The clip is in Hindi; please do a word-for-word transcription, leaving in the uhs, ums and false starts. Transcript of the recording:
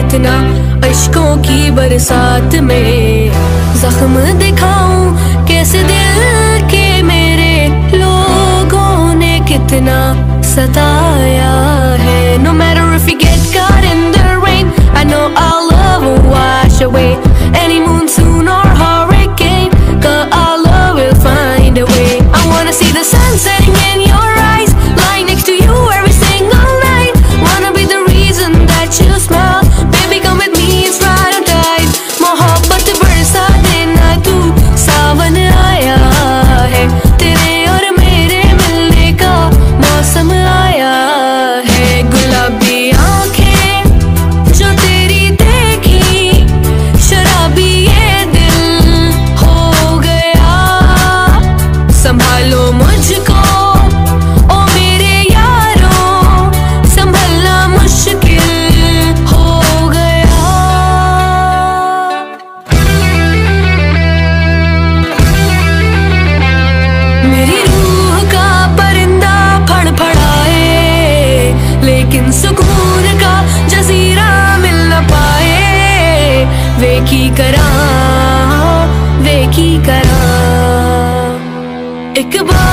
कितना अश्कों की बरसात में जख्म दिखाऊं कैसे दिल के मेरे लोगों ने कितना सताया है। No matter if you get caught in the rain, I know our love will wash away any monsoon or hurricane, 'cause our love will find a way. I wanna see the sun setting in your eyes, lying next to you every single night. Wanna be the reason that you smile, baby come with me, it's right on time. मोहब्बत बरसा देना तू, सावन आया है, तेरे और मेरे मिलने का मौसम आया है। गुलाबी आंखें जो तेरी देखी, शराबी ये दिल हो गया। संभालो मुझको ओ मेरे यारों, संभलना मुश्किल हो गया। मेरी रूह का परिंदा फड़फड़ाए, लेकिन सुकून का जजीरा मिल न पाए। वे की करा वे की करा एक बार